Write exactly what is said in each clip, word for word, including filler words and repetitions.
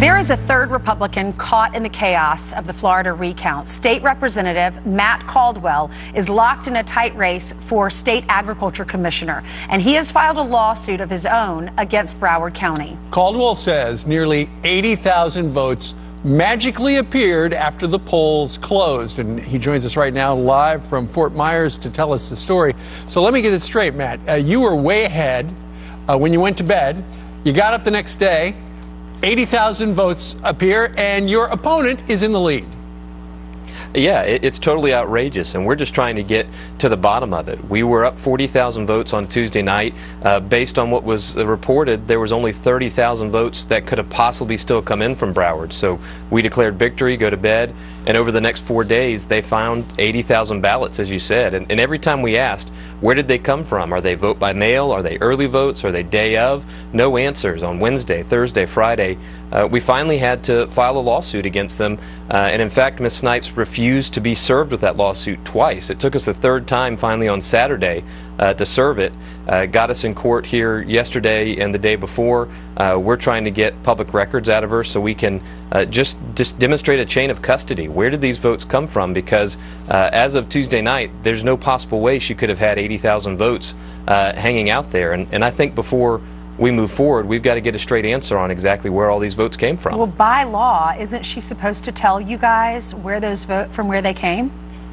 There is a third Republican caught in the chaos of the Florida recount. State Representative Matt Caldwell is locked in a tight race for state agriculture commissioner, and he has filed a lawsuit of his own against Broward County. Caldwell says nearly eighty thousand votes magically appeared after the polls closed, and he joins us right now live from Fort Myers to tell us the story. So let me get this straight, Matt. Uh, you were way ahead uh, when you went to bed. You got up the next day. eighty thousand votes appear, and your opponent is in the lead. Yeah, it, it's totally outrageous, and we're just trying to get to the bottom of it. We were up forty thousand votes on Tuesday night. Uh, based on what was uh, reported, there was only thirty thousand votes that could have possibly still come in from Broward. So we declared victory, go to bed, and over the next four days, they found eighty thousand ballots, as you said. And, and every time we asked, where did they come from? Are they vote by mail? Are they early votes? Are they day of? No answers on Wednesday, Thursday, Friday. Uh, we finally had to file a lawsuit against them, uh, and in fact, Miz Snipes refused to be served with that lawsuit twice. It took us a third time finally on Saturday uh, to serve it. Uh, got us in court here yesterday and the day before. Uh, we're trying to get public records out of her so we can uh, just, just demonstrate a chain of custody. Where did these votes come from? Because uh, as of Tuesday night, there's no possible way she could have had eighty thousand votes uh, hanging out there. And, and I think before we move forward, we've got to get a straight answer on exactly where all these votes came from. Well, by law, isn't she supposed to tell you guys where those vote from where they came?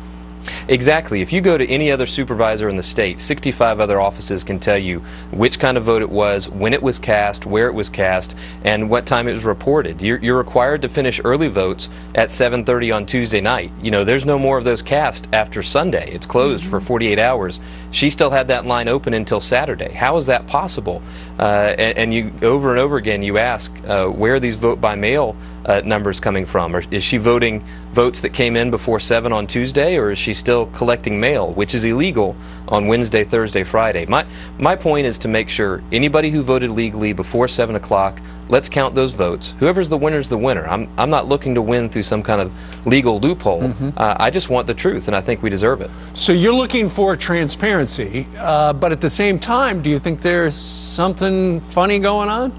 Exactly. If you go to any other supervisor in the state, sixty-five other offices can tell you which kind of vote it was, when it was cast, where it was cast, and what time it was reported. You're, you're required to finish early votes at seven thirty on Tuesday night. You know, there's no more of those cast after Sunday. It's closed mm-hmm. for forty-eight hours. She still had that line open until Saturday. How is that possible? Uh, and, and you over and over again you ask, uh, where are these vote by mail uh, numbers coming from? Or is she voting votes that came in before seven on Tuesday, or is she still collecting mail, which is illegal on Wednesday, Thursday, Friday? My my point is to make sure anybody who voted legally before seven o'clock, let's count those votes. Whoever's the winner is the winner. I'm I'm not looking to win through some kind of legal loophole. Mm-hmm. uh, I just want the truth, and I think we deserve it. So you're looking for transparency, uh, but at the same time, do you think there's something funny going on?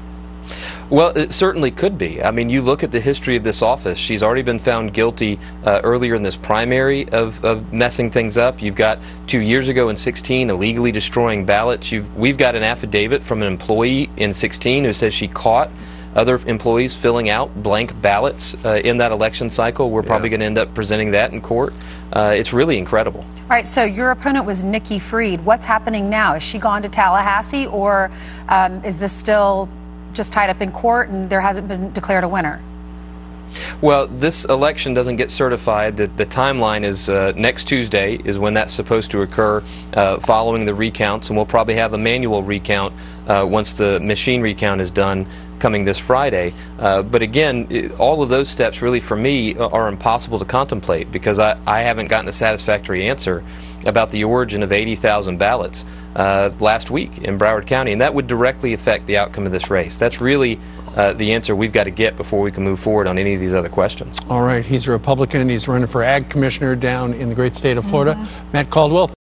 Well, it certainly could be. I mean, you look at the history of this office. She's already been found guilty uh, earlier in this primary of, of messing things up. You've got two years ago in sixteen illegally destroying ballots. You've, we've got an affidavit from an employee in sixteen who says she caught other employees filling out blank ballots uh, in that election cycle. We're probably yeah. going to end up presenting that in court. Uh, it's really incredible. All right, so your opponent was Nikki Fried. What's happening now? Is she gone to Tallahassee, or um, is this still just tied up in court and there hasn't been declared a winner? Well, this election doesn't get certified. The, the timeline is uh, next Tuesday is when that's supposed to occur, uh, following the recounts, and we'll probably have a manual recount uh, once the machine recount is done coming this Friday. Uh, but again, it, all of those steps really for me are impossible to contemplate, because I, I haven't gotten a satisfactory answer about the origin of eighty thousand ballots uh, last week in Broward County, and that would directly affect the outcome of this race. That's really uh, the answer we've got to get before we can move forward on any of these other questions. All right, he's a Republican, and he's running for Ag Commissioner down in the great state of Florida. Mm-hmm. Matt Caldwell.